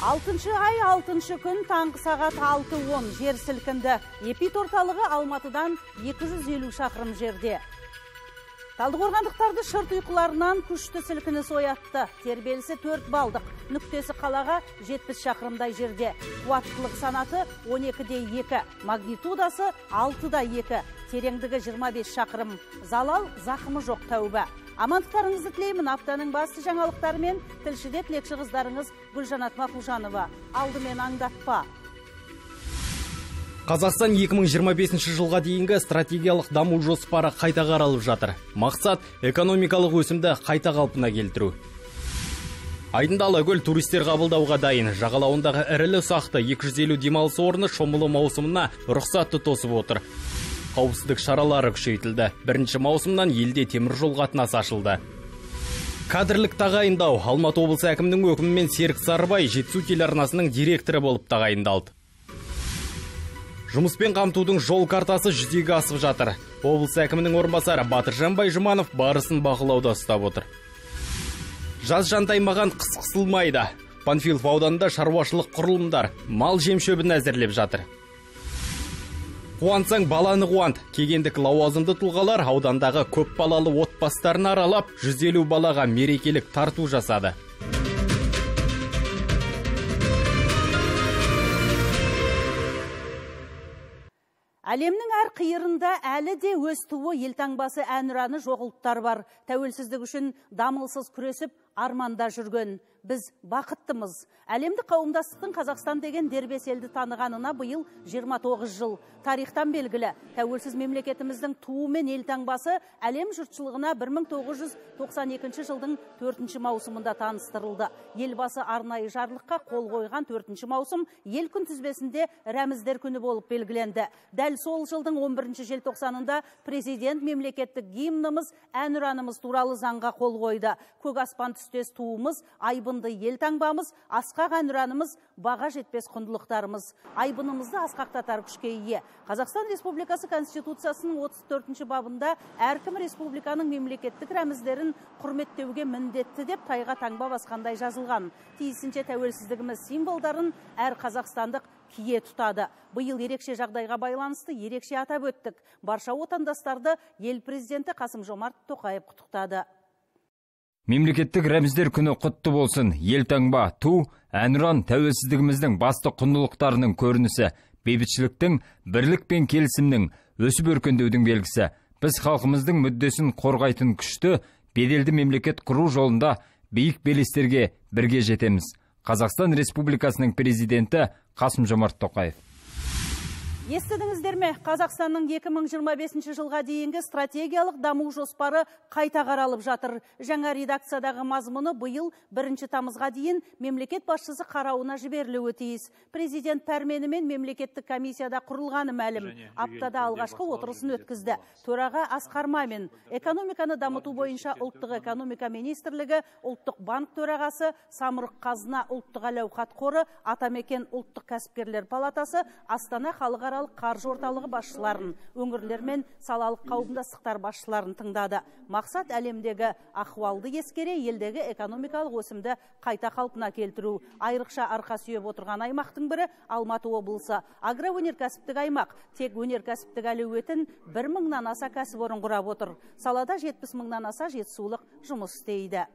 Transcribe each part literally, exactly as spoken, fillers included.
алтыншы ай алтыншы күн таңғы сағат алты он жер сілкінді. Эпит орталығы Алматыдан екі жүз елу шақырым жерде. Талдықорғандықтарды шырт ұйқыларынан күшті сілкініс оятты. Тербелісі төрт балдық, нүктесі қалаға жетпіс шақырымдай жерде. Қуаттылық санаты он екі де екі, магнитудасы алты да екі, тереңдігі жиырма бес шақырым. Залал зақымы жоқ, тәуба. Амандықтарыңызды тілеймін. Аптаның басты жаңалықтарымен тілшіде тілекші қыздарыңыз Гүлжанат Мақұлжанова. Алдымен аңдатпа. Қазақстан екі мың жиырма бесінші жылға дейінгі стратегиялық даму жоспары қайта қаралып жатыр. Мақсат экономикалық өсімді қайта қалпына келтіру. Айдында Алакөл туристер қабылдауға дайын. Жағалауындағы ірілі ұсақты екі жүз елу демалыс орны шомылу маусымына рұқсатты тосып отыр. Қауіпсіздік шаралары күшейтілді. Бірінші маусымнан елде теміржол қатынасы ашылды. Кадрлік тағайындау. Алматы облысы әкімінің өкімімен Серік Сарыбай Жетісу телеарнасының директоры болып тағайындалды. Жұмыспен қамтудың жол картасы жүзеге асып жатыр. Облыс әкімінің орынбасары Батыржан Байжұманов барысын бақылауда ұстап отыр. Жаз жантаймаған қыс қысылмайды. Панфилов ауданында шаруашылық құрылымдар мал жем-шөбін әзірлеп жатыр. Қуансаң баланы қуант. Кегендік лауазымды тұлғалар аудандағы көп балалы отбасыларын аралап, жүз елу балаға мерекелік тарту жасады. Әлемнің әр қиырында әлі де өз туы елтаңбасы әнұраны жоқ ұлттар бар. Тәуелсіздік үшін дамылсыз күресіп, арманда жүрген. Біз бақыттымыз. Әлемдік қауымдастықтың Қазақстан деген дербес елді танығанына биыл жиырма тоғыз жыл. Тарихтан белгілі, тәуелсіз мемлекетіміздің туы мен елтаңбасы әлем жұртшылығына бір мың тоғыз жүз тоқсан екінші жылдың төртінші маусымында таныстырылды. Елбасы арнайы жарлыққа қол қойған төртінші маусым ел күнтізбесінде рәміздер күні болып белгіленді. Дәл сол жылдың он бірінші желтоқсанында президент мемлекеттік гимніміз, әнұранымыз туралы заңға қол қойды. Көк аспан түстес туымыз, айбынды елтаңбамыз, асқақ әнұранымыз, баға жетпес құндылықтарымыз. Айбынымызды асқақтатар күшке ие. Қазақстан Республикасы Конституциясының отыз төртінші бабында әркім республиканың мемлекеттік рәміздерін құрметтеуге міндетті деп тайға таңба басқандай жазылған. Тиісінше тәуелсіздігіміз символдарын әр қазақстандық кие тұтады. Биыл ерекше жағдайға байланысты ерекше атап өттік. Барша отандастарды ел президенті Қасым-Жомарт Тоқаев құттықтады. Мемлекеттік рәміздер күні құтты болсын. Елтаңба, ту, әнұран тәуелсіздігіміздің басты құндылықтарының көрінісі, бейбітшіліктің, бірлік пен келісімнің, өсіп өркендеудің белгісі. Біз халқымыздың мүддесін қорғайтын күшті, беделді мемлекет құру жолында биік белестерге бірге жетеміз. Қазақстан Республикасының президенті Қасым-Жомарт Тоқаев. Естідіңіздер ме? Қазақстанның екі мың жиырма бесінші жылға дейінгі стратегиялық даму жоспары қайта қаралып жатыр. Жаңа редакциядағы мазмұны биыл бірінші тамызға дейін мемлекет басшысы қарауына жіберілуі тиіс. Президент пәрменімен мемлекеттік комиссияда құрылғаны мәлім. Аптада алғашқы отырысын өткізді. Төраға Асқар Мамин, экономиканы дамыту бойынша ұлттық экономика министрлігі, ұлттық банк төрағасы, Самұрық қазына ұлттық әл-ауқат қоры, Атамекен ұлттық кәсіпкерлер палатасы, Астана халықаралық қаржы орталығы басшыларын, өңірлер мен салалық қауымдастықтар басшыларын тыңдады. Мақсат әлемдегі ахуалды ескере елдегі экономикалық өсімді қайта қалпына келтіру. Айрықша арқа сүйеп отырған аймақтың бірі Алматы облысы. Агроөнеркәсіптік аймақ тек өнеркәсіптік әлеуетін бір мыңнан аса кәсіпорын құрап отыр. Салада жетпіс мыңнан аса жетісулық жұмыс істейді.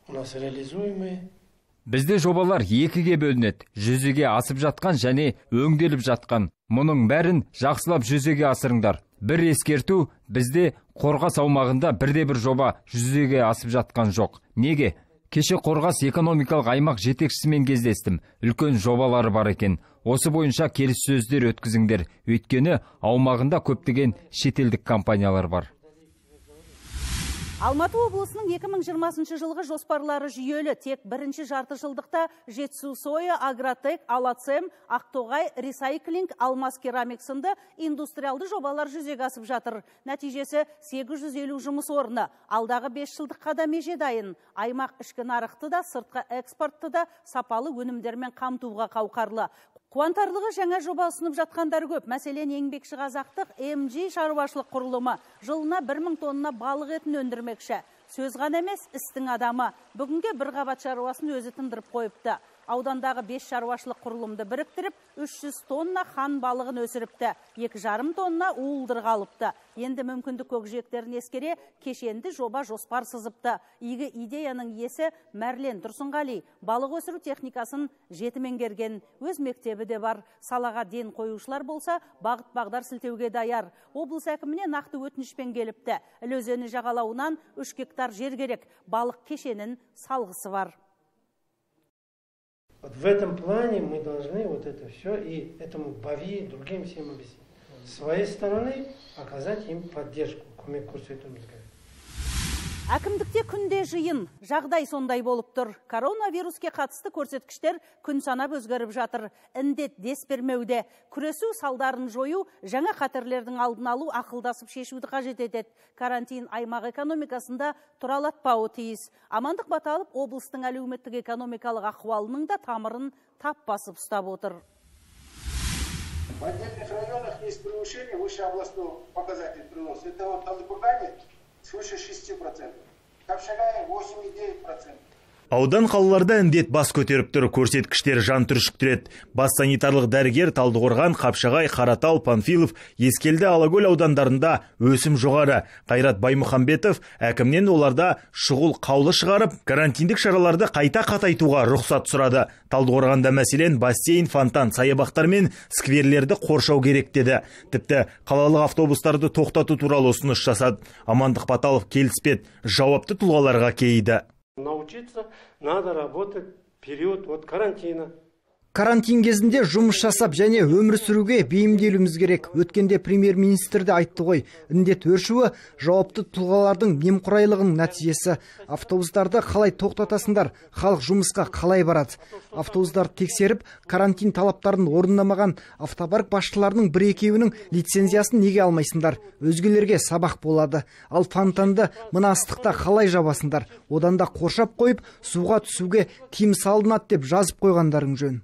Бізде жобалар екіге бөлінеді. Жүзеге асып жатқан және өңделіп жатқан. Мұның бәрін жақсылап жүзеге асырыңдар. Бір ескерту, бізде Қорғас аумағында бірде-бір жоба жүзеге асып жатқан жоқ. Неге? Кеше Қорғас экономикалық аймақ жетекшісімен кездестім. Үлкен жобалары бар екен. Осы бойынша келіссөздер өткізіңдер. Өйткені аумағында көптеген шетелдік компаниялар бар. Алматы облысының екі мың жиырмасыншы жылғы жоспарлары жүйелі. Тек бірінші жарты жылдықта Жетісу Соя, Агротек, Алацем, Ақтоғай, Ресайклинг, Алмас Керамик сынды индустриалды жобалар жүзеге асып жатыр. Нәтижесі сегіз жүз елу жұмыс орны. Алдағы бес жылдыққа да меже дайын. Аймақ ішкі нарықты да, сыртқы экспортты да сапалы өнімдермен қамтуға қауқарлы. Қуантарлығы жаңа жоба ұсынып жатқандар көп. Мәселен, еңбекші қазақтық эм джи шаруашылық құрылымы жылына бір мың тонна балық етін өндірмекші. Сөз ғана емес, істің адамы. Бүгінге бір қабат шаруасын өзі тындырып қойыпты. аудандағы бес шаруашылық құрылымды біріктіріп, үш жүз тонна хан балығын өсіріпті, екі жарым тонна уылдыр қалыпты. Енді мүмкіндік көкжиектерін ескере кешенді жоба жоспар сызыпты. Игі идеяның иесі Мәрлен Тұрсынғали балық өсіру техникасын жеті меңгерген. Өз мектебі де бар. Салаға ден қоюшылар болса, бағыт-бағдар сілтеуге даяр. Облыс әкіміне нақты өтінішпен келіпті. Іле өзені жағалауынан үш гектар жер керек. Балық кешенін салғысы бар. Вот в этом плане мы должны вот это все и этому БАВИ, и другим всем объяснить. С своей стороны оказать им поддержку. Әкімдікте күнде жиын, жағдай сондай болып тұр. Коронавируске қатысты көрсеткіштер күн санап өзгеріп жатыр. Індет дес бермеуде. Күресу салдарын жою, жаңа қатерлердің алдын алу ақылдасып шешуді қажет етеді. Карантин аймақ экономикасында тұралатпауы тиіс. Амандық Баталов облыстың әлеуметтік экономикалық ахуалының да тамырын тап басып ұстап отыр. В отдельных районах есть превышение выше областного показателя прироста. Это вот Талдыкургане свыше шести процентов. Капшагае восемь и девять процентов. Аудан қалаларда індет бас көтеріп тұр, көрсеткіштер жан түршіктіреді. Бас санитарлық дәрігер Талдықорған, Қапшағай, Қаратал, Панфилов, Ескелді, Алакөл аудандарында өсім жоғары. Қайрат Баймұхамбетов әкімнен оларда шұғыл қаулы шығарып, карантиндік шараларды қайта қатайтуға рұқсат сұрады. Талдықорғанда мәселен бассейн, фонтан, саябақтар мен скверлерді қоршау керек деді. Тіпті қалалық автобустарды тоқтату туралы ұсыныс жасады. Амандық Баталов келіспеді, жауапты тұлғаларға кейді. Научиться надо работать в период от карантина. Карантин кезінде жұмыс жасап және өмір сүруге бейімделуіміз керек. Өткенде премьер-министр де айтты ғой, індет өршуі жауапты тұлғалардың немқұрайлығының нәтижесі. Автобустарды қалай тоқтатасыңдар, халық жұмысқа қалай барады? Автобустарды тексеріп, карантин талаптарын орындамаған автопарк басшыларының бір екеуінің лицензиясын неге алмайсыңдар? Өзгелерге сабақ болады. Ал фонтанды мына ыстықта қалай жабасыңдар? Одан да қоршап қойып, суға түсуге тыйым салынады деп жазып қойғандарың жөн.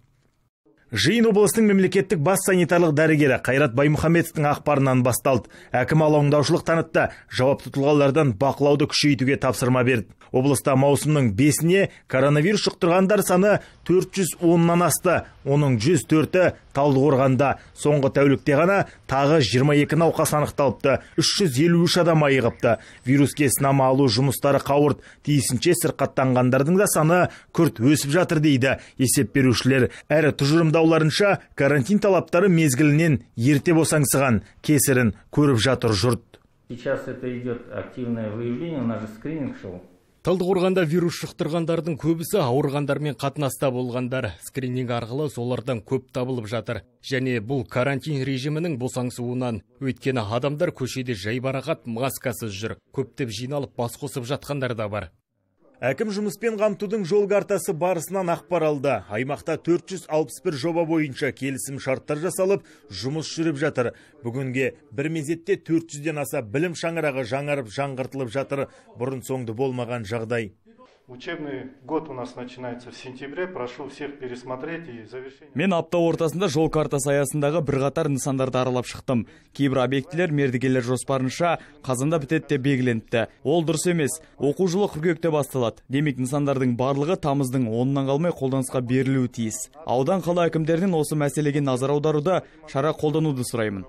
Жиын облыстың мемлекеттік бас санитарлық дәрігері Қайрат Баймұхамбетовтің ақпарынан басталды. Әкім алаңдаушылық танытты, жауапты тұлғалардан бақылауды күшейтуге тапсырма берді. Облыста маусымның бесіне коронавирус жұқтырғандар саны төрт жүз оннан асты, оның жүз төрті Талдықорғанда. Соңғы тәулікте ғана тағы жиырма екі науқас анықталыпты, үш жүз елу үш адам айығыпты. Вируске сынама алу жұмыстары қауырт, тиісінше сырқаттанғандардың да саны күрт өсіп жатыр дейді есеп берушілер. Әрі тұжырымдауларынша карантин талаптары мезгілінен ерте босаңсыған, кесірін көріп жатыр жұрт. Сейчас это идет активное выявление, у нас же скрининг шоу. Талдықорғанда вирус жұқтырғандардың көбісі ауырғандармен қатынаста болғандар. Скрининг арқылы солардан көп табылып жатыр. Және бұл карантин режимінің босаңсуынан. Өйткені адамдар көшеде жайбарақат маскасыз жүр. Көптеп жиналып бас қосып жатқандар да бар. Әкім жұмыспен қамтудың жол картасы барысынан ақпар алды. Аймақта төрт жүз алпыс бір жоба бойынша келісім шарттар жасалып, жұмыс жүріп жатыр. Бүгінге бір мезетте төрт жүзден аса білім шаңырағы жаңарып жаңғыртылып жатыр. Бұрын соңды болмаған жағдай. Учебный год у нас начинается в сентябре. Прошу всех пересмотреть и завершение. Мен апта ортасында жол картасы аясындағы бірқатар нысандарды аралап шықтым. Кейбір объектілер мердігерлер жоспарынша қазанда бітеді деп белгіленіпті. Ол дұрыс емес. Оқу жылы қыркүйекте басталады. Демек нысандардың барлығы тамыздың онынан қалмай қолданысқа берілуі тиіс. Аудан қала әкімдерінен осы мәселеге назар аударуды, шара қолдануды сұраймын.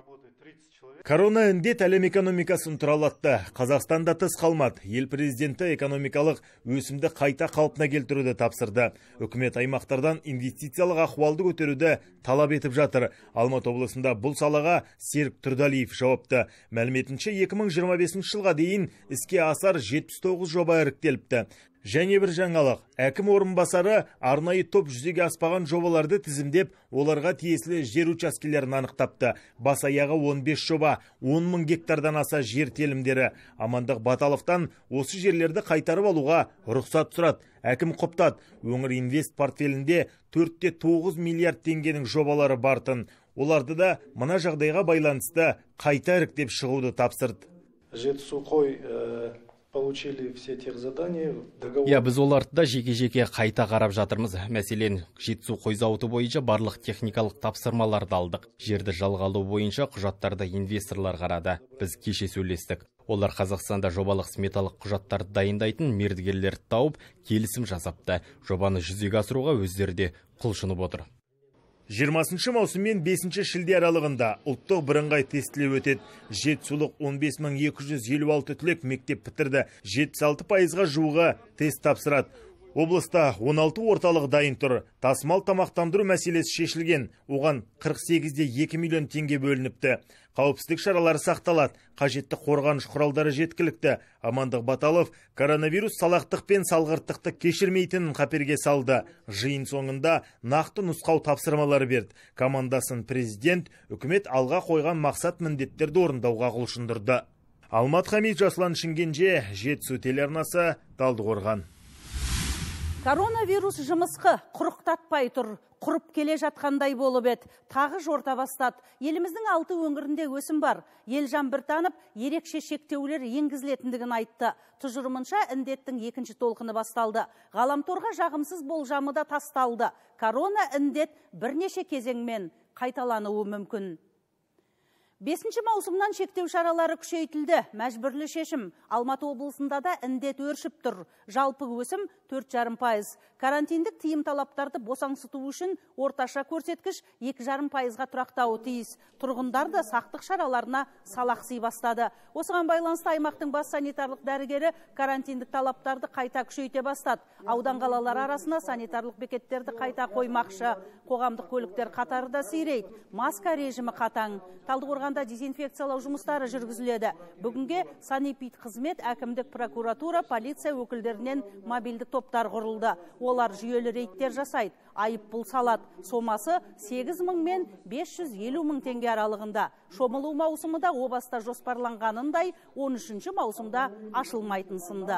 Корона індет әлем экономикасын тұралатты. Қазақстанда тыс қалмады. Ел президенті экономикалық өсімді қайта қалпына келтіруді тапсырды. Үкімет аймақтардан инвестициялық ахуалды көтеруді талап етіп жатыр. Алматы облысында бұл салаға Серік Тұрдалиев жауапты. Мәліметінше екі мың жиырма бесінші жылға дейін іске асар жетпіс тоғыз жоба іріктеліпті. Және бір жаңалық, әкім орынбасары арнайы топ жүзеге аспаған жобаларды тізімдеп, оларға тиесілі жер учаскелерін анықтапты. Бас аяғы он бес жоба, он мың гектардан аса жер телімдері. Амандық Баталовтан осы жерлерді қайтарып алуға рұқсат сұрады. Әкім құптады, өңір инвест портфелінде төрт те тоғыз миллиард теңгенің жобалары бартын. Оларды да мына жағдайға байланысты қайта іріктеп шығуды тапсырды. Жетісу-Қой получили все тех задания. Я біз оларды да жеке-жеке қайта қарап жатырмыз. Мәселен, Жетісу-Қой зауыты бойынша барлық техникалық тапсырмаларды алдық. Жерді жалға алу бойынша құжаттарды инвесторлар қарады. Біз кеше сөйлестік. Олар Қазақстанда жобалық сметалық құжаттарды дайындайтын мердігерлерді тауып, келісім жасапты. Жобаны жүзеге асыруға өздері де құлшынып отыр. жиырмасыншы маусым мен бесінші шілде аралығында ұлттық бірыңғай тестілеу өтеді. Жетісулық он бес мың екі жүз елу алты түлек мектеп бітірді. жетпіс алты пайызға жуығы тест тапсырады. Облыста он алты орталық дайын тұр. Тасымал тамақтандыру мәселесі шешілген. Оған қырық сегіз де екі миллион теңге бөлініпті. Қауіпсіздік шаралары сақталады. Қажетті қорғаныш құралдары жеткілікті. Амандық Баталов коронавирус салақтық пен салғырттықты кешірмейтінін қаперге салды. Жиын соңында нақты нұсқау тапсырмалары берді. Командасын президент үкімет алға қойған мақсат міндеттерді орындауға құлшындырды. Алмат Хамид, Жасұлан Шымкенже, Жетісу телеарнасы, Талдықорған. Коронавирус жымысқы құрықтатпай тұр, құрып келе жатқандай болып еді. Тағы жорта бастады. Еліміздің алты өңірінде өсім бар. Елжан Біртанов ерекше шектеулер енгізілетіндігін айтты. Тұжырымынша індеттің екінші толқыны басталды. Ғаламторға жағымсыз болжамы да тасталды. Корона індет бірнеше кезеңмен қайталануы мүмкін. Бесінші маусымнан шектеу шаралары күшейтілді. Мәжбүрлі шешім. Алматы облысында да індет өршіп тұр. Жалпы өсім төрт жарым пайыз. Карантиндік тыйым талаптарды босаңсыту үшін орташа көрсеткіш екі жарым пайызға тұрақтауы тиіс. Тұрғындар да сақтық шараларына салақсый бастады. Осыған байланысты аймақтың бас санитарлық дәрігері карантиндік талаптарды қайта күшейте бастады. Аудан қалалар арасына санитарлық бекеттерді қайта қоймақшы. Қоғамдық көліктер қатары да сирейді. Маска режимі қатаң. Талдықорғанда дезинфекциялау жұмыстары жүргізіледі. Бүгінге санэпид қызмет, әкімдік, прокуратура, полиция өкілдерінен мобильді топтар құрылды. Олар жүйелі рейдтер жасайды. Айыппұл салады. Сомасы сегіз мың мен бес жүз елу мың теңге аралығында. Шомылу маусымы да о баста жоспарланғанындай он үшінші маусымда ашылмайтын сынды.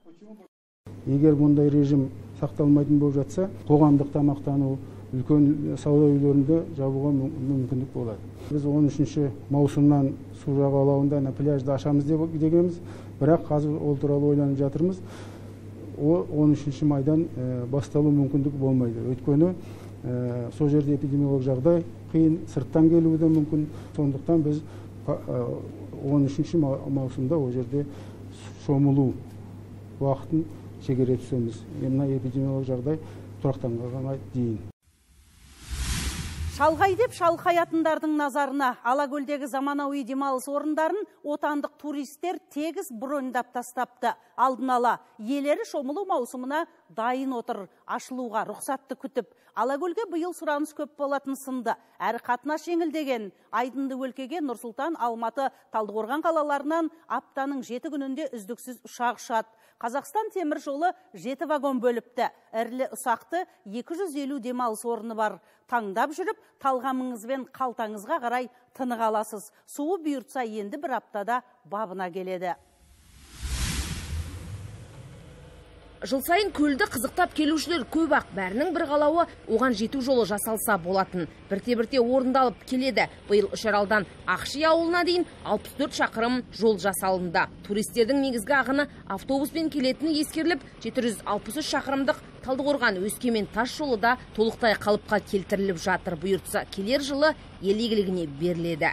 Егер мұндай режим сақталмайтын болып жатса, қоғамдық тамақтану, үлкен сауда үйлерінде жабуға мүмкіндік болады. Біз он үшінші маусымнан су жағалауында пляжды ашамыз дегенбіз, бірақ қазір ол туралы ойланып жатырмыз. он үшінші майдан басталу мүмкіндік болмайды. Өйткені сол жерде эпидемиологиялық жағдай қиын, сырттан келуі де мүмкін. Сондықтан біз он үшінші маусымда ол жерде шомылу уақытын шегере түсеміз. Мына эпидемиологиялық жағдай тұрақтанғанға дейін. Шалғай деп шалқаятындардың назарына Алакөлдегі заманауи демалыс орындарын отандық туристер тегіс броньдап тастапты. Алдын ала иелері шомылу маусымына дайын отыр, ашылуға рұқсатты күтіп. Алакөлге биыл сұраныс көп болатын сынды. Әрі қатынас жеңілдеген. Айдынды өлкеге Нұр-Сұлтан, Алматы, Талдықорған қалаларынан аптаның жеті күнінде үздіксіз ұшақ ұшады. Қазақстан темір жолы жеті вагон бөліпті. Әрлі ұсақты екі жүз елу демалыс орны бар. Таңдап жүріп, талғамыңызбен қалтаңызға қарай тынық аласыз. Суы бұйыртса енді бір аптада бабына келеді. Жыл сайын көлді қызықтап келушілер көп ақ, бәрінің бір қалауы оған жету жолы жасалса болатын. Бірте-бірте орындалып келеді. Биыл Үшаралдан Ақши ауылына дейін алпыс төрт шақырым жол жасалынды. Туристердің негізгі ағыны автобуспен келетіні ескеріліп, жеті жүз алпыс үш шақырымдық Талдықорған Өскемен тас жолы да толықтай қалыпқа келтіріліп жатыр. Бұйыртса келер жылы ел игілігіне беріледі.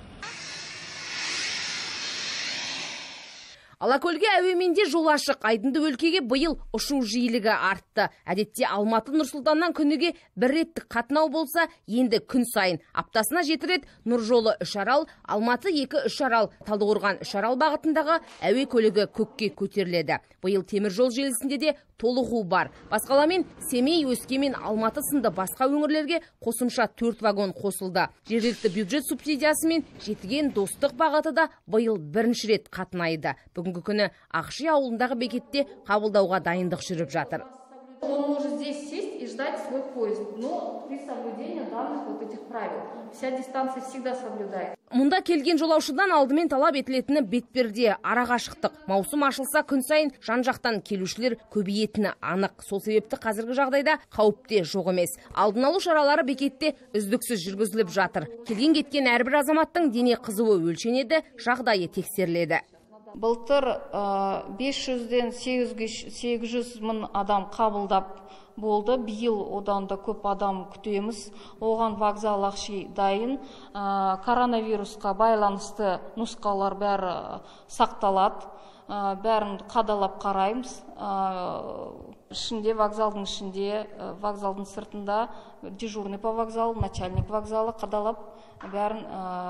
Алакөлге әуеменде жол ашық, айдынды өлкеге биыл ұшу жиілігі артты. Әдетте Алматы Нұр-Сұлтаннан күніге бір реттік қатынау болса, енді күн сайын. Аптасына жеті рет Нұржолы Үшарал, Алматы екі Үшарал, Талдықорған Үшарал бағытындағы әуе көлігі көкке көтеріледі. Биыл темір жол желісінде де толығу бар. Басқаламен Семей, Өскемен, Алматы сынды басқа өңірлерге қосымша төрт вагон қосылды. Жергілікті бюджет субсидиясымен жетіген Достық бағыты да биыл бірінші рет қатынайды. Бүгінгі күні Ақши ауылындағы бекетте қабылдауға дайындық жүріп жатыр. Он может здесь сесть и ждать свой поезд, но при соблюдении данных вот этих правил. Вся дистанция всегда соблюдается. Мұнда келген жолаушыдан алдымен талап етілетіні бетперде, арақашықтық. Маусым ашылса күн сайын жан-жақтан келушілер көбейетіні анық. Сол себепті қазіргі жағдайда қауіпте жоқ емес. Алдын алу шаралары бекетте үздіксіз жүргізіліп жатыр. Келген кеткен әрбір азаматтың дене қызуы өлшенеді, жағдайы тексеріледі. Былтыр бес жүзден сегіз жүз мың адам қабылдап болды. Биыл одан да көп адам күтеміз. Оған вокзал ақши дайын. Коронавирусқа байланысты нұсқалар бәрі сақталады. Бәрін қадалап қараймыз. Ішінде, вокзалдың ішінде, вокзалдың сыртында дежурный по вокзалу, начальник вокзалы қадалап, бәрін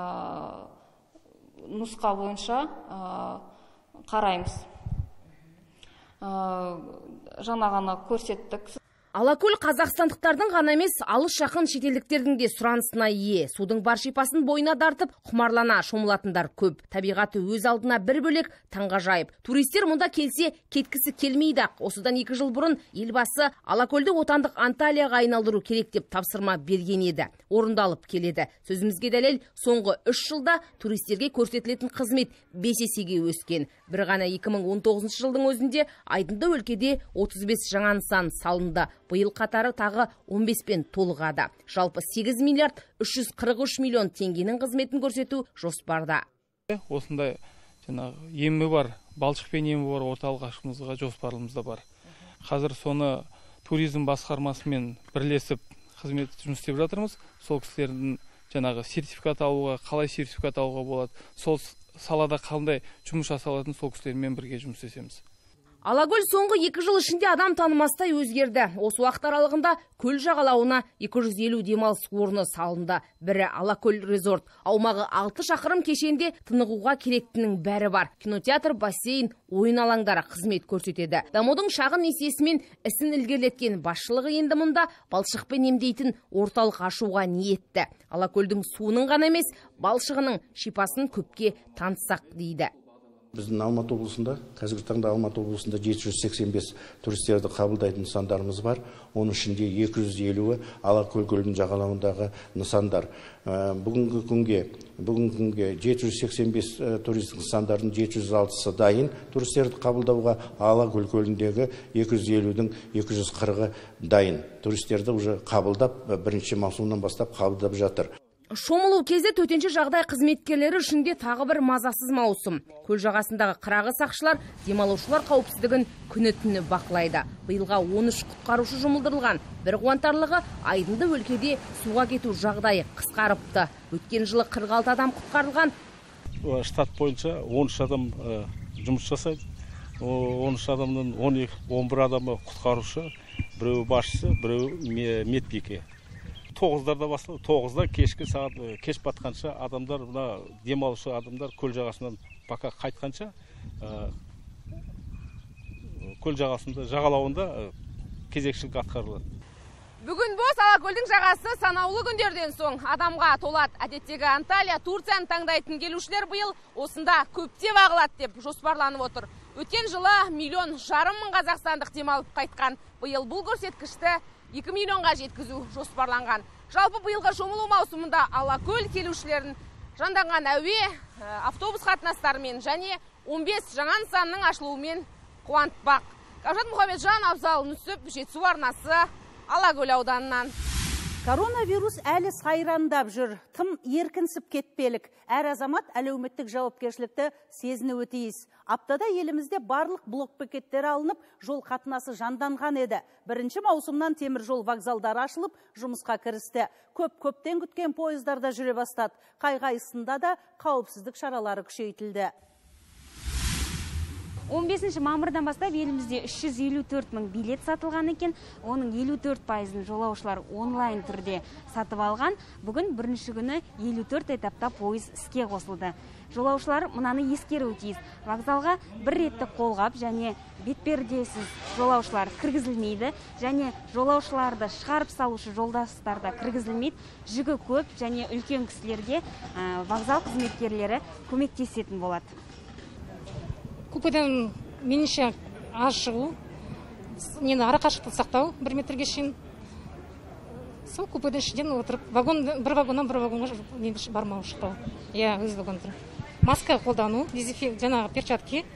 нұсқа бойынша қараймыз. Жаңа ғана көрсеттік. Алакөл қазақстандықтардың ғана емес, алыс жақын шетелдіктердің де сұранысына ие. Судың бар шипасын бойына дартып, құмарлана шомылатындар көп. Табиғаты өз алдына бір бөлек, таңғажайып. Туристер мұнда келсе, кеткісі келмейді-ақ. Осыдан екі жыл бұрын елбасы Алакөлді отандық Анталияға айналдыру керек деп тапсырма берген еді. Орындалып келеді. Сөзімізге дәлел, соңғы үш жылда туристерге көрсетілетін қызмет бес есеге өскен. Бір ғана екі мың он тоғызыншы жылдың өзінде Айдынды өлкеде отыз бес жаңа нысан салынды. Биыл қатары тағы он бес пен толығады. Жалпы сегіз миллиард үш жүз қырық үш миллион теңгенің қызметін көрсету жоспарда. Осындай жаңағы емі бар, балшықпен емі бар орталық ашқымызға жоспарымызда бар. Қазір соны туризм басқармасымен бірлесіп қызмет жұмыс істеп жатырмыз. Сол кісілердің жаңағы сертификат алуға, қалай сертификат алуға болады, сол салада қандай жұмыс жасалатын сол кісілермен бірге жұмыс істесеміз. Алакөл соңғы екі жыл ішінде адам танымастай өзгерді. Осы уақыт аралығында көл жағалауына екі жүз елу демалыс орны салынды. Бірі Алакөл резорт. Аумағы алты шақырым кешенде тынығуға керектінің бәрі бар. Кинотеатр, бассейн, ойын алаңдары қызмет көрсетеді. Дамудың шағын несиесімен ісін ілгерілеткен басшылығы енді мұнда балшықпен емдейтін орталық ашуға ниетті. Алакөлдің суының ғана емес, балшығының шипасын көпке танытсақ дейді. Біздің Алматы облысында, қазіргі таңда Алматы облысында жеті жүз сексен бес туристерді қабылдайтын нысандарымыз бар. Оның ішінде екі жүз елуі Алакөл көлінің жағалауындағы нысандар. Бүгінгі күнге, бүгінгі күнге жеті жүз сексен бес туристік нысандардың жеті жүз алтысы дайын туристерді қабылдауға, Алакөл көліндегі екі жүз елудің екі жүз қырығы дайын. Туристерді уже қабылдап, бірінші маусымнан бастап қабылдап жатыр. Шомылу кезі төтенше жағдай қызметкерлері үшінде тағы бір мазасыз маусым. Көл жағасындағы қырағы сақшылар демалушылар қауіпсіздігін күні-түні бақылайды. Биылға он үш құтқарушы жұмылдырылған. Бір қуантарлығы Айдынды өлкеде суға кету жағдайы қысқарыпты. Өткен жылы қырық алты адам құтқарылған. Штат бойынша он үш адам жұмыс жасайды. он үш адамның он бір адамы құтқарушы, біреу басшысы, біреу медбике. тоғыздарда басталды. тоғызда кешкі сағат кеш батқанша адамдар, мына демалушы адамдар көл жағасынан бақа қайтқанша көл жағасында, жағалауында кезекшілік атқарылады. Бүгін бос Алакөлдің жағасы санаулы күндерден соң адамға толады. Әдеттегі Анталия, Турцияны таңдайтын келушілер биыл осында көптеп ағылады деп жоспарланып отыр. Өткен жылы миллион жарым мың қазақстандық демалып қайтқан. Биыл бұл көрсеткішті екі миллионға жеткізу жоспарланған. Жалпы биылғы шомылу маусымында Алакөл келушілерін жанданған әуе, автобус қатынастарымен және он бес жаңа нысанның ашылуымен қуантпақ. Кәмшат Мұхамеджан, Абзал Нүсіп, Жетісу арнасы, Алакөл ауданынан. Коронавирус әлі сайрандап жүр. Тым еркінсіп кетпелік. Әр азамат әлеуметтік жауапкершілікті сезінуі тиіс. Аптада елімізде барлық блокбекеттер алынып, жол қатынасы жанданған еді. Бірінші маусымнан темір жол вокзалдары ашылып, жұмысқа кірісті. Көп-көптен күткен пойыздарда жүре бастады. Қай-қайсында да қауіпсіздік шаралары күшейтілді. он бесінші мамырдан бастап елімізде үш жүз елу төрт мың билет сатылған екен. Оның елу төрт пайызын жолаушылар онлайн түрде сатып алған. Бүгін бірінші күні елу төрт этапта пойыз іске қосылды. Жолаушылар мынаны ескеруі тиіс. Вокзалға бір ретті қолғап және бетпердесіз жолаушылар кіргізілмейді, және жолаушыларды шығарып салушы жолдастарда кіргізілмейді. Жүгі көп және үлкен кісілерге вокзал қызметкерлері көмектесетін болады. Купеден меніңше аз шығу, нені ара қашықтықты сақтау, бір метрге шейін. Сол купеден ішіден отырып, бір вагоннан бір вагонға бармау шықтау. Иә, өз вагонды. Маска қолдану, жаңағы перчатки.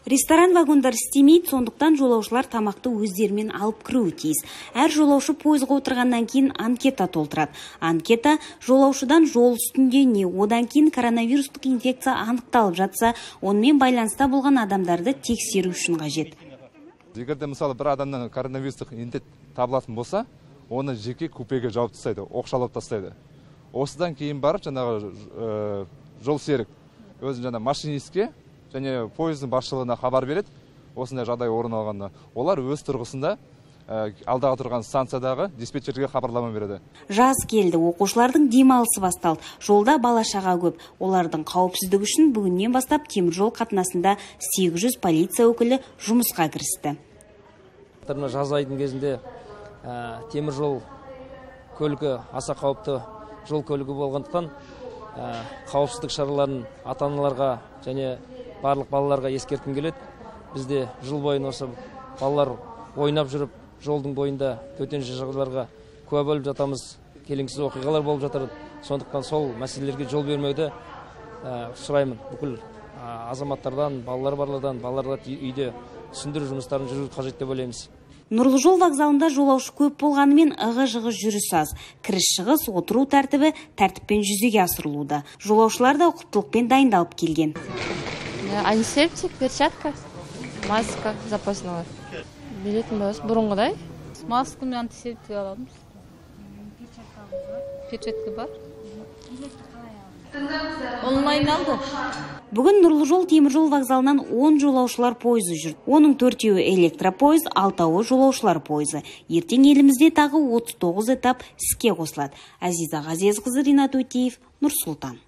Ресторан вагондар істемейді, сондықтан жолаушылар тамақты өздерімен алып кіруі тиіс. Әр жолаушы пойызға отырғаннан кейін анкета толтырады. Анкета жолаушыдан жол үстінде не одан кейін коронавирустық инфекция анықталып жатса, онымен байланыста болған адамдарды тексеру үшін қажет. Егерде мысалы бір адамның коронавирустық індет табылатын болса, оны жеке купеге жауып тастайды, оқшалап тастайды. Осыдан кейін барып жаңағы жол серік өзін жаңа машинистке және пойыздың басшылығына хабар береді. Осындай жағдай орын алғанда, олар өз тұрғысында алдағы тұрған станциядағы диспетчерге хабарлама береді. Жаз келді, оқушылардың демалысы басталды. Жолда бала-шаға көп. Олардың қауіпсіздігі үшін бүгіннен бастап теміржол қатынасында сегіз жүз полиция өкілі жұмысқа кірісті. Жаз айдың кезінде теміржол көлігі аса қауіпті жол көлігі болғандықтан қауіпсіздік шараларын ата-аналарға және барлық балаларға ескерткім келеді. Бізде жыл бойын осы балалар ойнап жүріп, жолдың бойында төтенше жағдайларға куә болып жатамыз, келеңсіз оқиғалар болып жатыр. Сондықтан сол мәселелерге жол бермеуді сұраймын бүкіл азаматтардан, балалар барлардан, балаларға үйде түсіндіру жұмыстарын жүргізу қажет деп ойлаймыз. Нұрлы жол вокзалында жолаушы көп болғанымен ығы-жығы жүріс аз. Кіріс-шығыс отыру тәртібі тәртіппен жүзеге асырылуда. Жолаушылар да ұқыптылықпен дайындалып келген. Антисептик, перчатка, маска запасной. Билетін боз, бұрынғыдай. Маска мен антисептик аламыз. Перчатка бар. Онлайн алды. Бүгін Нұрлы жол теміржол вокзалынан он жолаушылар пойызы жүр. Оның төртеуі электропойыз, алтауы жолаушылар пойызы. Ертең елімізде тағы отыз тоғыз этап іске қосылады. Азиза Ғазезқызы, Ринат Өтеев, Нұр-Сұлтан.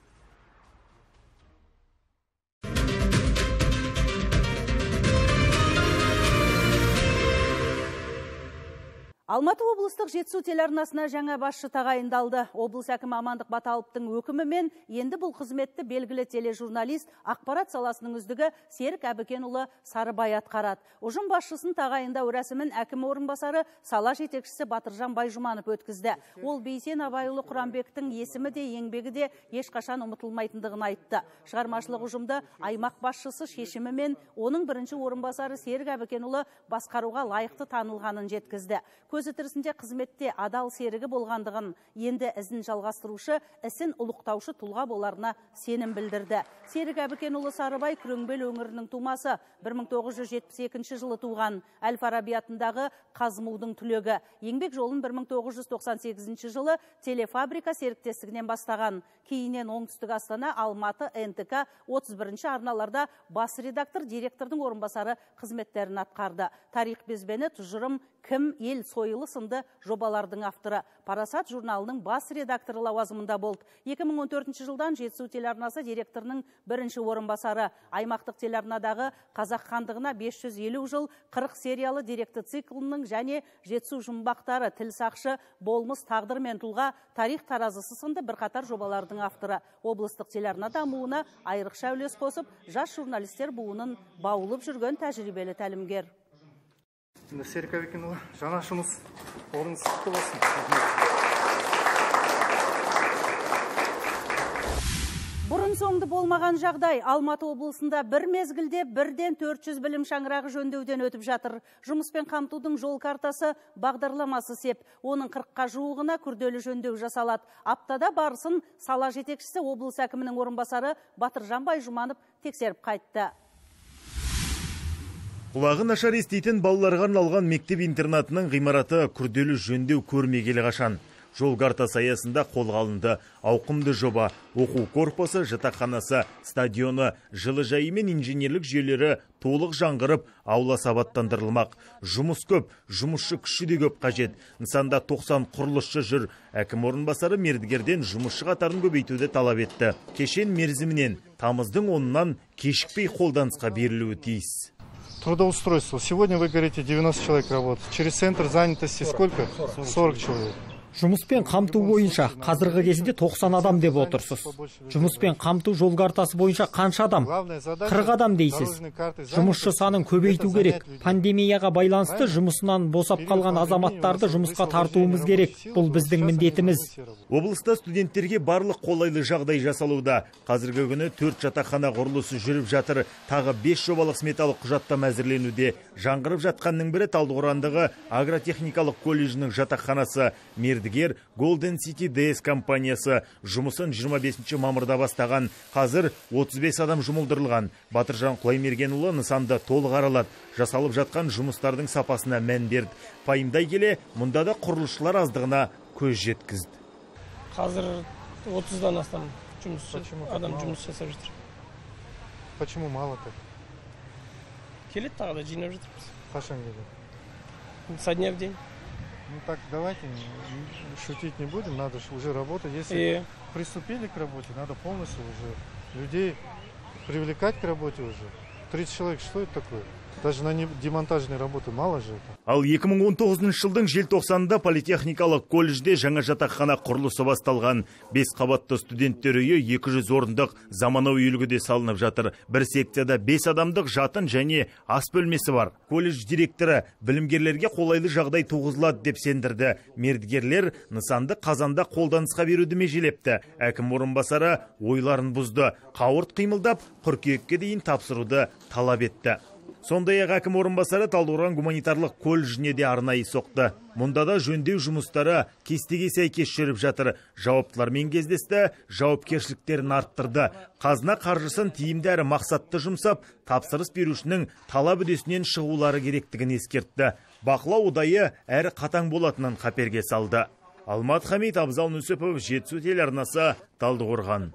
Алматы облыстық Жетісу телеарнасына жаңа басшы тағайындалды. Облыс әкімі Амандық Баталовтың өкімімен енді бұл қызметті белгілі тележурналист, ақпарат саласының үздігі Серік Әбікенұлы Сарыбай атқарады. Ұжым басшысын тағайындау рәсімін әкім орынбасары сала жетекшісі Батыржан Байжұманов өткізді. Ол Бейсен Абайұлы Құранбектің есімі де еңбегі де ешқашан ұмытылмайтындығын айтты. Шығармашылық ұжымды аймақ басшысы шешімімен оның бірінші орынбасары Серік Әбікенұлы басқаруға лайықты танылғанын жеткізді. Көзі тірісінде қызметте адал серігі болғандығын, енді ізін жалғастырушы, ісін ұлықтаушы тұлға боларына сенім білдірді. Серік Әбікенұлы Сарыбай Күреңбел өңірінің тумасы, бір мың тоғыз жүз жетпіс екінші жылы туған, Әл-Фараби атындағы Қазмудың түлегі. Еңбек жолын бір мың тоғыз жүз тоқсан сегізінші жылы телефабрика серіктестігінен бастаған. Кейінен Оңтүстік Астана, Алматы, эн тэ ка отыз бірінші арналарда бас редактор, директордың орынбасары қызметтерін атқарды. Тарих безбені, тұжырым, кім, ел, сойылы сынды жобалардың авторы. Парасат журналының бас редакторы лауазымында болды. екі мың он төртінші жылдан Жетісу телеарнасы директорының бірінші орынбасары. Аймақтық телеарнадағы Қазақ хандығына бес жүз елу жыл, қырық сериялы деректі циклының және Жетісу жұмбақтары, тіл сақшы, болмыс, тағдыр мен тұлға, тарих таразысы сынды бірқатар жобалардың авторы. Облыстық телеарна дамуына айрықша үлес қосып, жас журналистер буынын баулып жүрген тәжірибелі тәлімгер. Серік Әбікенұлы, жаңа жұмыс орныңыз құтты болсын. Бұрын соңды болмаған жағдай, Алматы облысында бір мезгілде бірден төрт жүз білім шаңырағы жөндеуден өтіп жатыр. Жұмыспен қамтудың жол картасы бағдарламасы сеп, оның қырыққа жуығына күрделі жөндеу жасалады. Аптада барысын сала жетекшісі облыс әкімінің орынбасары Батыржан Байжұманов тексеріп қайтты. Құлағы нашар естейтін балаларға арналған мектеп интернатының ғимараты күрделі жөндеу көрмегелі қашан. Жол картасы аясында қолға алынды. Ауқымды жоба, оқу корпусы, жатақханасы, стадионы, жылыжайы мен инженерлік жүйелері толық жаңғырып, аула сабаттандырылмақ. Жұмыс көп, жұмысшы күші де көп қажет. Нысанда тоқсан құрылысшы жүр. Әкім орынбасары мердігерден жұмысшы қатарын көбейтуді талап етті. Кешен мерзімінен тамыздың онынан кешікпей қолданысқа берілуі тиіс. Трудоустройство. Сегодня вы говорите девяносто человек работает. Через центр занятости сколько? сорок человек. Жұмыспен қамту бойынша қазіргі кезінде тоқсан адам деп отырсыз. Жұмыспен қамту жол картасы бойынша қанша адам? қырық адам дейсіз. Жұмысшы санын көбейту керек. Пандемияға байланысты жұмысынан босап қалған азаматтарды жұмысқа тартуымыз керек. Бұл біздің міндетіміз. Облыста студенттерге барлық қолайлы жағдай жасалуда. Қазіргі күні төрт жатақхана құрылысы жүріп жатыр. Тағы бес жобалық сметалық құжаттама әзірленуде. Жаңғырып жатқанның бірі Талдықорандағы агротехникалық колледжінің жатақханасы. Мердігер Golden City ди эс компаниясы жұмысын жиырма бесінші мамырда бастаған. Қазір отыз бес адам жұмылдырылған. Батыржан Құлаймергенұлы нысанды толық аралады. Жасалып жатқан жұмыстардың сапасына мән берді. Пайымдай келе, мұнда да құрылысшылар аздығына көз жеткізді. Қазір отыздан астам адам жұмыс жасап жатыр. Почему мало так? Келет тағы да жинап жатырмыз. Қашан келеді? Со дня в день. Ну так давайте шутить не будем, надо же уже работать. Если И... приступили к работе, надо полностью уже людей привлекать к работе уже. тридцать человек, что это такое? Даже на демонтажной работы мало же это. Ал екі мың он тоғызыншы жылдың желтоқсанында политехникалық колледжде жаңа жатақхана құрылысы басталған. Бес қабатты студенттер үйі екі жүз орындық заманауи үлгіде салынып жатыр. Бір секцияда бес адамдық жатын және ас бөлмесі бар. Колледж директоры білімгерлерге қолайлы жағдай туғызылады деп сендірді. Мердігерлер нысанды қазанда қолданысқа беруді межелепті. Әкім орынбасары ойларын бұзды. Қауырт қимылдап, қыркүйекке дейін тапсыруды талап етті. Сондай-ақ әкім орынбасары Талдықорған гуманитарлық колледжіне де арнайы соқты. Мұнда да жөндеу жұмыстары кестеге сәйкес жүріп жатыр. Жауаптылармен кездесті, жауапкершіліктерін арттырды. Қазына қаржысын тиімді әрі мақсатты жұмсап, тапсырыс берушінің талап үдесінен шығулары керектігін ескертті. Бақылау ұдайы әрі қатаң болатынын қаперге салды. Алмат Хамит, Абзал Нүсіпов, Жетісу телеарнасы, Талдықорған.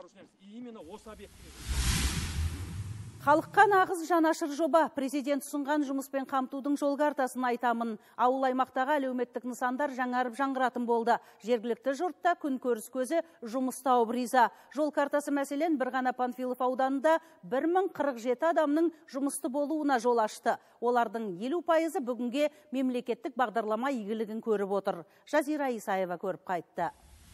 Халыққа нағыз жанашыр жоба. Президент ұсынған жұмыспен қамтудың жол картасын айтамын. Ауыл аймақтағы әлеуметтік нысандар жаңарып жаңғыратын болды. Жергілікті жұртта күн көріс көзі жұмыс тауып риза. Жол картасы мәселен бір ғана Панфилов ауданында бір мың қырық жеті адамның жұмысты болуына жол ашты. Олардың елу пайызы бүгінге мемлекеттік бағдарлама игілігін көріп отыр. Жазира Исаева көріп қайтты.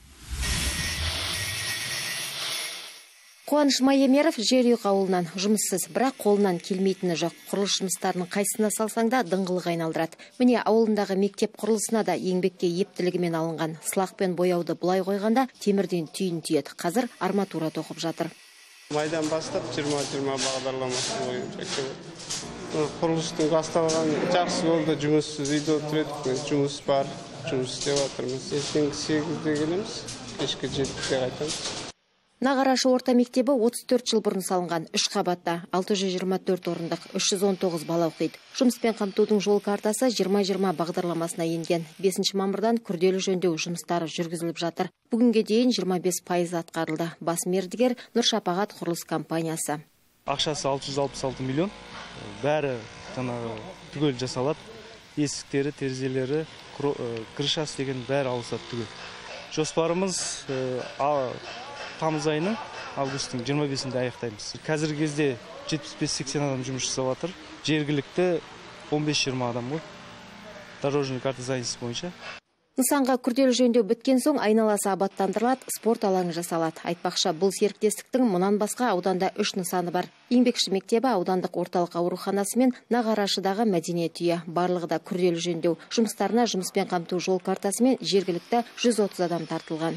Қуаныш Майемеров Жерұйық ауылынан жұмыссыз, бірақ қолынан келмейтіні жоқ. Құрылыс жұмыстарының қайсына салсаң да дыңғылық айналдырады. Міне ауылындағы мектеп құрылысына да еңбекке ептілігімен алынған. Сылақпен бояуды бұлай қойғанда темірден түйін түйеді. Қазір арматура тоқып жатыр. Майдан бастап жиырма жиырма бағдарламасы бойынша құрылыстың басталған жақсы болды. Жұмыссыз үйде отырдық, жұмыс бар, жұмыс істеп жатырмыз. Ертең сегізде келеміз, кешкі жетіде қайтамыз. Нағарашы орта мектебі отыз төрт жыл бұрын салынған, үш қабатта, алты жүз жиырма төрт орындық, үш жүз он тоғыз бала оқиды. Жұмыспен қамтудың жол картасы жиырма жиырма бағдарламасына енген. бесінші мамырдан күрделі жөндеу жұмыстары жүргізіліп жатыр. Бүгінге дейін жиырма бес пайыз атқарылды. Бас мердігер Нұршапағат құрылыс компаниясы. Ақшасы алты жүз алпыс алты миллион. Бәрі түгел жасалады. Есіктері, терезелері, крышасы деген бәрі ауысады түгел. Жоспарымыз тамыз айының августтың жиырма бесінде аяқтаймыз. Қазіргі кезде жетпіс бес сексен адам жұмыс жасап жатыр. Жергілікті он бес жиырма адам ғой. Дорожный карта зайнысы бойынша. Нысанға күрделі жөндеу біткен соң айналасы абаттандырылады, спорт алаңы жасалады. Айтпақша, бұл серіктестіктің мұнан басқа ауданда үш нысаны бар. Еңбекші мектебі, аудандық орталық ауруханасы мен Нағарашыдағы мәдениет үйі. Барлығы да күрделі жөндеу. Жұмыстарына жұмыспен қамту жол картасы мен жергілікті жүз отыз адам тартылған.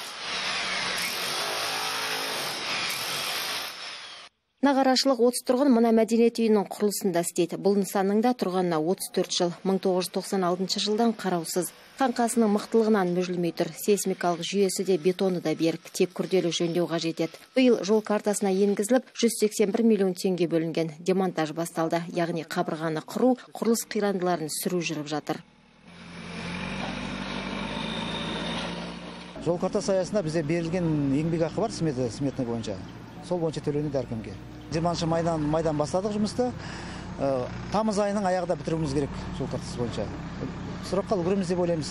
Нағарашылық отыз тұрғын мына мәдениет үйінің құрылысында істейді. Бұл нысанның да тұрғанына отыз төрт жыл, мың тоғыз жүз тоқсан алтыншы жылдан қараусыз. Қаңқасының мықтылығынан мүжілмей тұр. Сейсмикалық жүйесі де бетоны да берік, тек күрделі жөндеу қажет еді. Биыл жол картасына енгізіліп, жүз сексен бір миллион теңге бөлінген. Демонтаж басталды, яғни қабырғаны құру, құрылыс қирандыларын сүру жүріп жатыр. Жол картасы аясында бізде берілген еңбек ақы бар, сметна бойынша. Сол бойынша төленеді әркімге. жиырмасыншы майдан майдан бастадық жұмысты. Тамыз айының аяғында бітіруіміз керек жол картасы бойынша. Сұраққа үлгереміз деп ойлаймыз.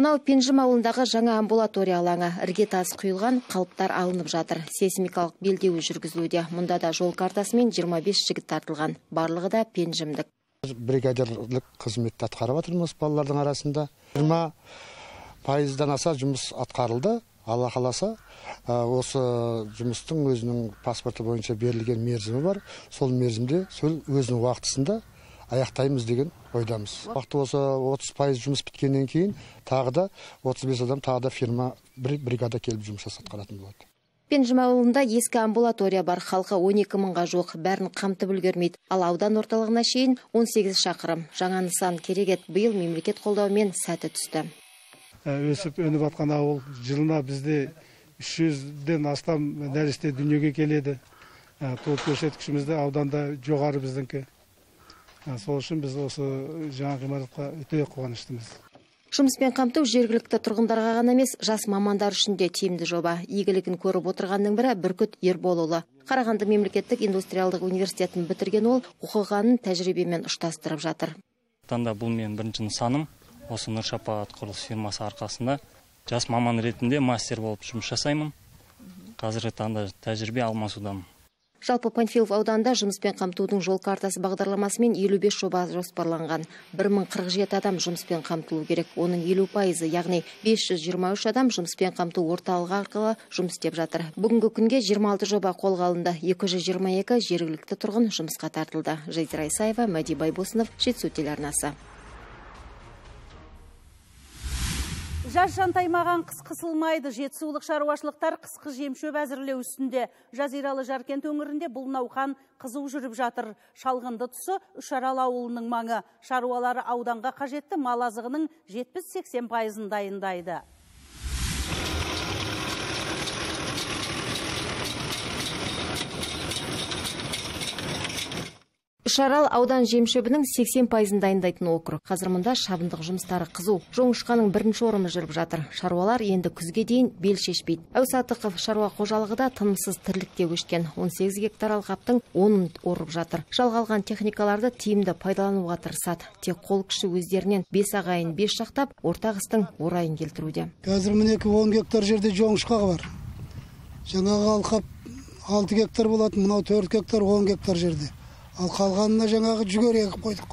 Мынау Пенжім ауылындағы жаңа амбулатория алаңы. Іргетасы құйылған, қалыптар алынып жатыр. Сейсмикалық белдеуі жүргізілуде. Мұнда да жол картасымен жиырма бес жігіт тартылған. Барлығы да пенжімдік. Бригадирлік қызметті атқарып жатырмыз балалардың арасында. жиырма пайыздан аса жұмыс атқарылды. Алла қаласа, осы жұмыстың өзінің паспорты бойынша берілген мерзімі бар. Сол мерзімде сол өзінің уақытысында аяқтаймыз деген ойдамыз. Уақыты осы отыз пайыз жұмыс біткеннен кейін тағы да отыз бес адам тағы да фирма бір бригада келіп жұмыс атқаратын болады. Пенжім ауылында ескі амбулатория бар, халқы он екі мыңға жоқ, бәрін қамтып үлгермейді. Ал аудан орталығына шейін он сегіз шақырым. Жаңа нысан керек ет, биыл мемлекет қолдауымен сәті түсті. Өсіп өніп атқан ауыл, жылына бізде үш жүзден астам нәресте дүниеге келеді. Туып көрсеткішімізді ауданда жоғары біздіңкі. Сол үшін біз осы жаңа ғимаратқа өте қуаныштымыз. Жұмыспен қамту жергілікті тұрғындарға ғана емес, жас мамандар үшін де тиімді жоба. Игілігін көріп отырғанның бірі Бүркіт Ерболұлы. Қарағанды мемлекеттік индустриалдық университетін бітірген ол, оқығанын тәжірибемен ұштастырып жатыр. Таңда бұл мен бірінші нысаным. Осы Нұр Шапағат құрылыс фирмасы арқасында жас маман ретінде мастер болып жұмыс жасаймын. Қазіргі таңда тәжірибе алмасудамын. Жалпы Панфилов ауданында жұмыспен қамтудың жол картасы бағдарламасымен елу бес жоба жоспарланған. бір мың қырық жеті адам жұмыспен қамтылу керек. Оның елу пайызы, яғни бес жүз жиырма үш адам жұмыспен қамту орталығы арқылы жұмыс істеп жатыр. Бүгінгі күнге жиырма алты жоба қолға алынды. екі жүз жиырма екі жергілікті тұрғын жұмысқа тартылды. Жайзира Исаева, Мәди Байбосынов, Жетісу телеарнасы. Жаз жантаймаған қыс қысылмайды. Жетісулық шаруашылықтар қысқы жемшөп әзірлеу үстінде. Жазиралы Жаркент өңірінде бұл науқан қызу жүріп жатыр. Шалғынды тұсы Үшарал ауылының маңы. Шаруалары ауданға қажетті мал азығының жетпіс сексен пайызын дайындайды. Үшарал аудан жемшөбінің сексен пайызын дайындайтын округ. Қазір мұнда шабындық жұмыстары қызу. Жоңышқаның бірінші орымы жүріп жатыр. Шаруалар енді күзге дейін бел шешпейді. Әусатықов шаруа қожалығы да тынымсыз тірлікте көшкен. он сегіз гектар алқаптың онын орып жатыр. Жалға алған техникаларды тиімді пайдалануға тырысады. Тек қол күші өздерінен бес ағайын бес шақтап, орта қыстың орайын келтіруде. Қазір мінекі он гектар жерде жоңышқағы бар. Жаңағы алқап алты гектар болады, мынау төрт гектар, он гектар жерде. Ал қалғанына жаңағы жүгер егіп қойдық.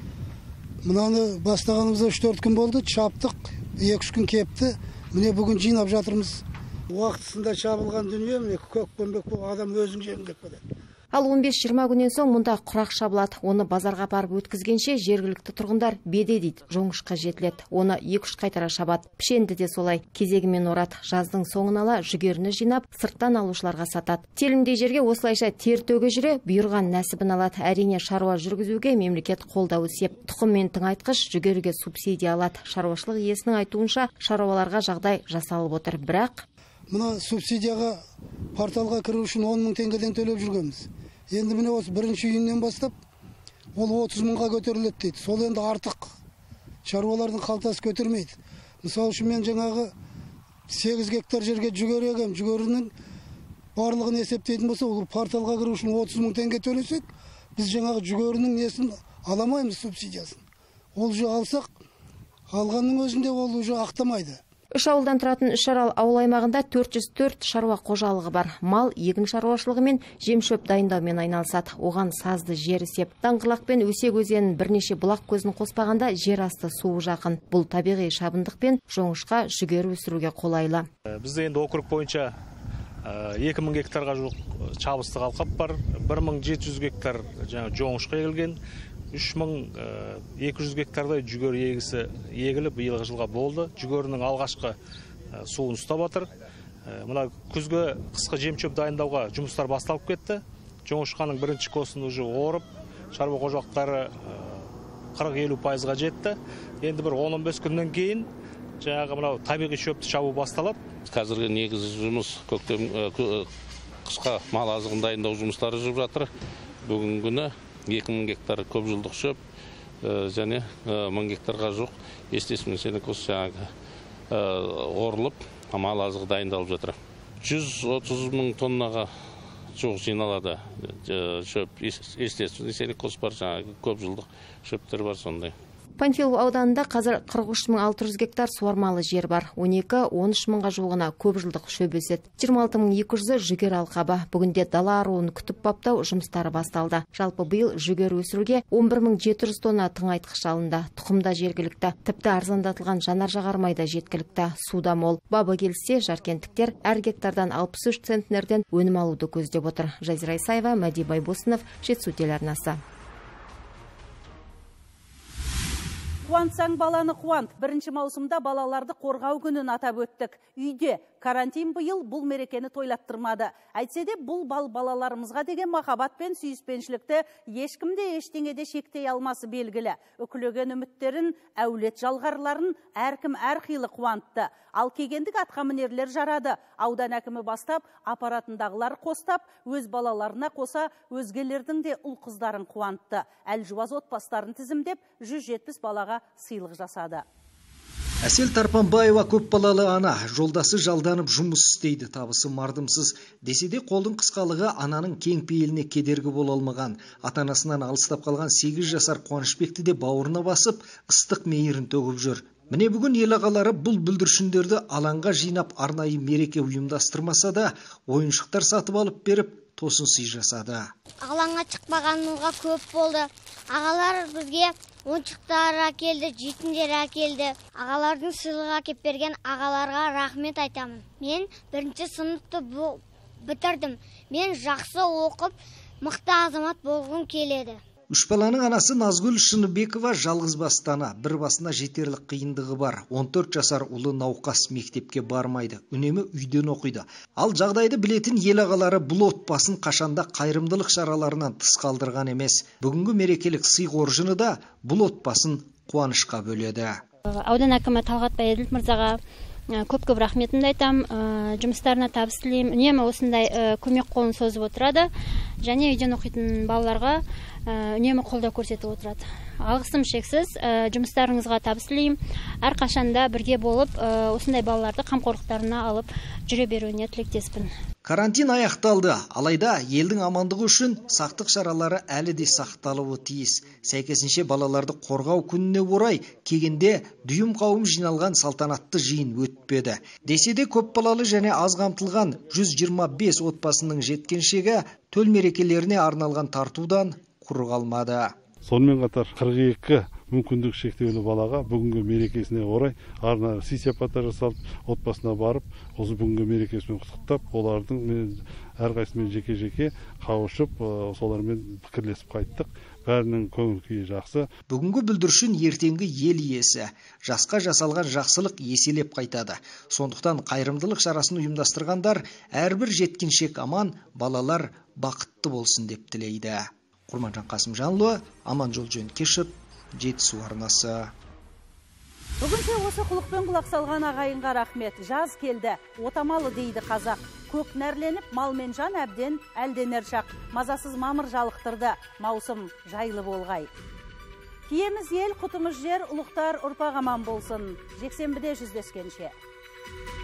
Мынаны бастағанымызда үш төрт күн болды, шаптық, екі үш күн кепті. Міне бүгін жинап жатырмыз. Уақытысында шабылған дүние, міне көкпенбек бұл адам өзің жерін деп келеді. Ал он бес жиырма күннен соң мұнда құрақ шабылады. Оны базарға барып өткізгенше жергілікті тұрғындар беде дейді, жоңышқа жетіледі. Оны екі үш қайтара шабады. Пішенді де солай кезегімен орады. Жаздың соңын ала жүгеріні жинап, сырттан алушыларға сатады. Телімдей жерге осылайша тер төге жүре бұйырған нәсібін алады. Әрине шаруа жүргізуге мемлекет қолдауы сеп. Тұқым мен тыңайтқыш жүгеріге субсидия алады. Шаруашылық иесінің айтуынша шаруаларға жағдай жасалып отыр. Бірақ мына субсидияға порталға кіру үшін он мың теңгеден төлеп жүргенбіз. Енді міне осы бірінші үйінен бастап ол отыз мыңға көтеріледі дейді. Сол енді артық. Шаруалардың қалтасы көтермейді. Мысалы үшін мен жаңағы сегіз гектар жерге жүгері егем. Жүгерінің барлығын есептейтін болса, ол порталға кіру үшін отыз мың теңге төлесек, біз жаңағы жүгерінің несін аламаймыз субсидиясын. Ол же алсақ, алғанның өзінде ол уже ақтамайды. Үш ауылдан тұратын Үшарал ауыл аймағында төрт жүз төрт шаруа қожалығы бар. Мал, егін шаруашылығы мен жемшөп дайындаумен айналысады. Оған сазды жер сеп. Даңғылақ пен Өсек өзенінің бірнеше бұлақ көзін қоспағанда жер асты суы жақын. Бұл табиғи шабындық пен жоңышқа жүгері өсіруге қолайлы. Бізде енді округ бойынша екі мың гектарға жуық шабыстық алқап бар. бір мың жеті жүз гектар жоңышқа егілген. үш мың екі жүз гектардай жүгер егісі егіліп биылғы жылға болды. Жүгерінің алғашқы суын ұстап жатыр. Мына күзгі қысқы жемшөп дайындауға жұмыстар басталып кетті. Жоңышқаның бірінші косын уже орып, шаруа қожалықтары қырық елу пайызға жетті. Енді бір он он бес күннен кейін жаңағы мынау табиғи шөпті шабу басталады. Қазіргі негізгі жұмыс көктем қысқа мал азығын дайындау жұмыстары жүріп жатыр. Бүгінгі күні екі мың гектар көп жылдық шөп және мың гектарға жоқ естесімнің сенекос жаңағы орылып, мал азығы дайындалып жатыр. жүз отыз мың тоннаға жоқ жиналады шөп, естесімнің сенекос бар, жаңағы көп жылдық шөптер бар сондай. Панфилов ауданында қазір қырық үш мың алты жүз гектар суармалы жер бар. он екі он үш мыңға жуығына көп жылдық шөп өседі. жиырма алты мың екі жүзі жүгері алқабы. Бүгінде дала аруын күтіп баптау жұмыстары басталды. Жалпы биыл жүгері өсіруге он бір мың жеті жүз тонна тыңайтқыш алынды. Тұқымда жергілікті, тіпті арзандатылған жанар-жағармай да жеткілікті, суда мол. Бабы келсе, жаркенттіктер әр гектардан алпыс үш центнерден өнім алуды көздеп отыр. Жазира Исаева, Мәди Байбосынов, Жетісу телеарнасы. Қуантсаң баланы қуант. Бірінші маусымда балаларды қорғау күнін атап өттік. Үйде карантин бұйыл бұл мерекені тойлаттырмады. Әйтсе де бұл бал балаларымызға деген махаббат пен сүйіспеншілікті ешкімде ештеңеде шектей алмасы белгілі. Үкілеген үміттерін, әулет жалғарларын әркім әрқилы қуантты. Ал кегендік атқамінерлер жарады. Аудан әкімі бастап, аппаратындағылар қостап, өз балаларына қоса өзгелердің де ұл қыздарын қуантты. Әлжуаз отбастарын тізімдеп, жүз жетпіс балаға сыйлық жасады. Әсел Тарпанбаева көпбалалы ана, жолдасы жалданып жұмыс істейді, табысы мардымсыз. Десе де қолдың қысқалығы ананың кең пейіліне кедергі бола алмаған. Ата-анасынан алыстап қалған сегіз жасар Қуанышбекті де бауырына басып, ыстық мейірін төгіп жүр. Міне бүгін ел ағалары бұл бүлдіршіндерді алаңға жинап арнайы мереке ұйымдастырмаса да, ойыншықтар сатып алып беріп, тосын сый жасады. Алаңға шықпағанымызға көп болды. Ағалар бізге ойыншықтар әкелді, жетімдер әкелді. Ағалардың сыйлық әкеп берген ағаларға рахмет айтамын. Мен бірінші сыныпты бітірдім. Мен жақсы оқып, мықты азамат болғым келеді. Үш баланың анасы Назгүл Шыныбекова жалғыз бастана, бір басына жетерлік қиындығы бар. он төрт жасар ұлы науқас, мектепке бармайды, үнемі үйден оқиды. Ал жағдайды білетін ел ағалары бұл отбасын қашанда қайырымдылық шараларынан тыс қалдырған емес. Бүгінгі мерекелік сый қоржыны да бұл отбасын қуанышқа бөледі. Аудан әкімі Талғатбай Еділ мырзаға көп-көп рахметімді айтам, жұмыстарына табыс тілеймін. Үнемі осындай көмек қолын созып отырады, және үйден оқитын балаларға үнемі қолдау көрсетіп отырады. Алғысым шексіз, жұмыстарыңызға табыс тілеймін. Әрқашанда бірге болып, осындай балаларды қамқорлықтарына алып жүре беруіне тілектеспін. Карантин аяқталды, алайда елдің амандығы үшін сақтық шаралары әлі де сақталуы тиіс. Сәйкесінше балаларды қорғау күніне орай кегенде дүйім қауым жиналған салтанатты жиын өтпеді. Десе де көп балалы және аз қамтылған жүз жиырма бес отбасының жеткеншегі төл мерекелеріне арналған тартудан құр қалмады. Сонымен қатар қырық екі мүмкіндік шектеулі балаға бүгінгі мерекесіне орай арнайы сый сапата жасалып, отбасына барып, осы бүгінгі мерекесімен құттықтап, олардың әрқайсымен жеке-жеке қауышып, солармен пікірлесіп қайттық. Бәрінің көңіл күйі жақсы. Бүгінгі бүлдіршін ертеңгі ел иесі. Жасқа жасалған жақсылық еселеп қайтады. Сондықтан қайырымдылық шарасын ұйымдастырғандар әрбір жеткіншек аман, балалар бақытты болсын деп тілейді. Құрманжан Қасымжанұлы, Аманжол Жөнкешев, Жетісу арнасы. Бүгінше осы құлықпен құлақ салған ағайынға рахмет. Жаз келді, отамалы дейді қазақ. Көк нәрленіп, мал мен жан әбден әлденер шақ. Мазасыз мамыр жалықтырды, маусым жайлы болғай. Киеміз ел, құтымыз жер, ұлықтар ұрпақ аман болсын. Жексенбіде жүздескенше.